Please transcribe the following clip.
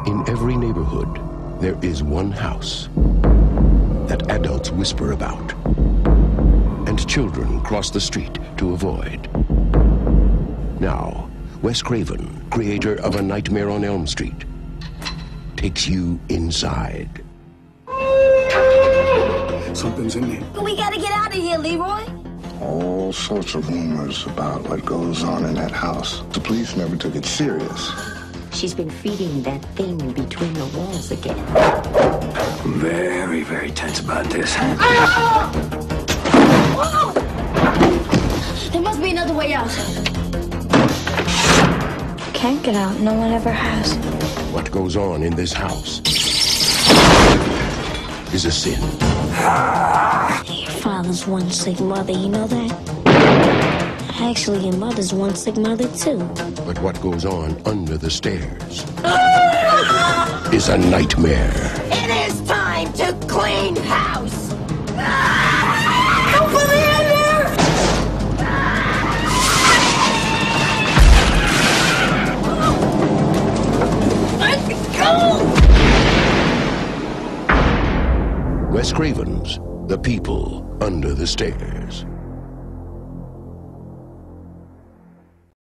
In every neighborhood, there is one house that adults whisper about, and children cross the street to avoid. Now, Wes Craven, creator of A Nightmare on Elm Street, takes you inside. Something's in there. We gotta get out of here, Leroy. All sorts of rumors about what goes on in that house. The police never took it serious. She's been feeding that thing between the walls again. I'm very, very tense about this. There must be another way out. Can't get out. No one ever has. What goes on in this house is a sin. Your father's one sick mother, you know that? Actually, your mother's one sick mother, too. But what goes on under the stairs is a nightmare. It is time to clean house. Open the there! Let's go! Wes Craven's The People Under the Stairs.